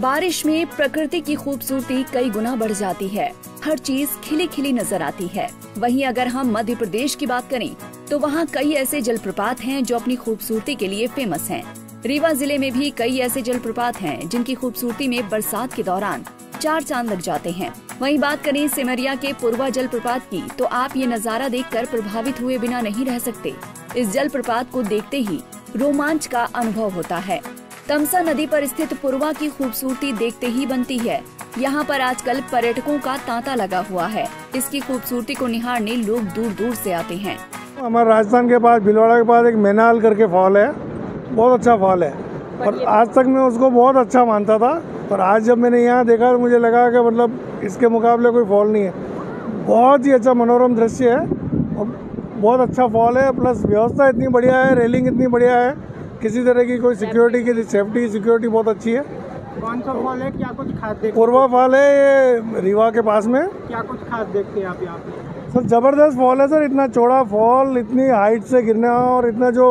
बारिश में प्रकृति की खूबसूरती कई गुना बढ़ जाती है। हर चीज खिली खिली नजर आती है। वहीं अगर हम मध्य प्रदेश की बात करें तो वहाँ कई ऐसे जलप्रपात हैं जो अपनी खूबसूरती के लिए फेमस हैं। रीवा जिले में भी कई ऐसे जलप्रपात हैं जिनकी खूबसूरती में बरसात के दौरान चार चांद लग जाते हैं। वहीं बात करें सिमरिया के पुरवा जलप्रपात की तो आप ये नजारा देखकर प्रभावित हुए बिना नहीं रह सकते। इस जलप्रपात को देखते ही रोमांच का अनुभव होता है। तमसा नदी पर स्थित पुरवा की खूबसूरती देखते ही बनती है। यहाँ पर आजकल पर्यटकों का तांता लगा हुआ है। इसकी खूबसूरती को निहारने लोग दूर दूर से आते हैं। हमारे राजस्थान के पास भीलवाड़ा के पास एक मैनाल करके फॉल है, बहुत अच्छा फॉल है और आज तक मैं उसको बहुत अच्छा मानता था, पर आज जब मैंने यहाँ देखा तो मुझे लगा कि मतलब इसके मुकाबले कोई फॉल नहीं है। बहुत ही अच्छा मनोरम दृश्य है और बहुत अच्छा फॉल है, प्लस व्यवस्था इतनी बढ़िया है, रेलिंग इतनी बढ़िया है, किसी तरह की कोई सिक्योरिटी बहुत अच्छी है। कौन सा फॉल है, क्या कुछ खास देखते? पुरवा फॉल है, ये रीवा के पास में। क्या कुछ खास देखते हैं आप यहाँ पे? सर जबरदस्त फॉल है सर, इतना चौड़ा फॉल, इतनी हाइट से गिरना और इतना जो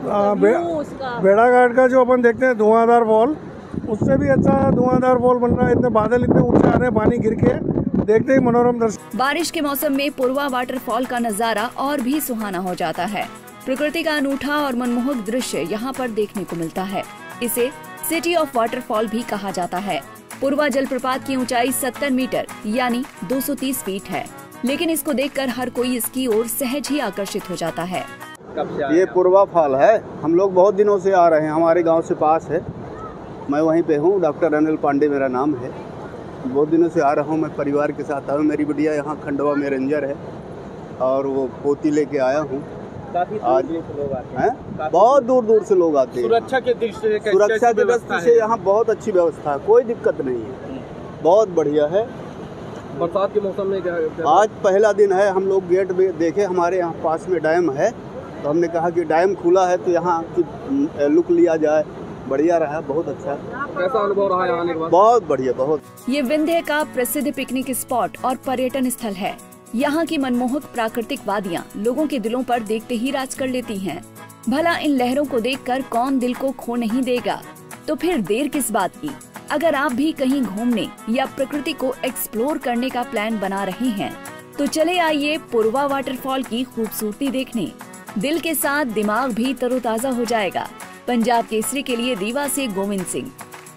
भेड़ाघाट का जो अपन देखते हैं धुआंधार फॉल, उससे भी अच्छा धुआंधार फॉल बन रहा है। इतने बादल इतने ऊंचे आ रहे हैं, पानी गिर के देखते ही मनोरम दृश्य। बारिश के मौसम में पुरवा वाटरफॉल का नजारा और भी सुहाना हो जाता है। प्रकृति का अनूठा और मनमोहक दृश्य यहाँ पर देखने को मिलता है। इसे सिटी ऑफ वाटरफॉल भी कहा जाता है। पुरवा जलप्रपात की ऊंचाई 70 मीटर यानी 230 फीट है, लेकिन इसको देखकर हर कोई इसकी ओर सहज ही आकर्षित हो जाता है। ये पुरवा फॉल है, हम लोग बहुत दिनों से आ रहे हैं, हमारे गांव से पास है। मैं वहीं पे हूँ, डॉक्टर अनिल पांडे मेरा नाम है। बहुत दिनों से आ रहा हूँ, मैं परिवार के साथ आया। मेरी बिटिया यहाँ खंडवा में रेंजर है और वो पोती लेके आया हूँ। काफी आज लोग आते हैं, बहुत दूर दूर से लोग आते हैं। सुरक्षा के दृष्टि से यहाँ बहुत अच्छी व्यवस्था है, कोई दिक्कत नहीं है, बहुत बढ़िया है। बरसात के मौसम में क्या आज पहला दिन है, हम लोग गेट में देखे, हमारे यहाँ पास में डैम है, तो हमने कहा कि डैम खुला है तो यहाँ की लुक लिया जाए। बढ़िया रहा, बहुत अच्छा। कैसा अनुभव रहा यहाँ आने के बाद? बहुत बढ़िया, बहुत। ये विंध्य का प्रसिद्ध पिकनिक स्पॉट और पर्यटन स्थल है। यहाँ की मनमोहक प्राकृतिक वादियाँ लोगों के दिलों पर देखते ही राज कर लेती हैं। भला इन लहरों को देखकर कौन दिल को खो नहीं देगा, तो फिर देर किस बात की। अगर आप भी कहीं घूमने या प्रकृति को एक्सप्लोर करने का प्लान बना रहे हैं तो चले आइए पुरवा वाटरफॉल की खूबसूरती देखने। दिल के साथ दिमाग भी तरोताजा हो जाएगा। पंजाब केसरी के लिए रीवा से गोविंद सिंह।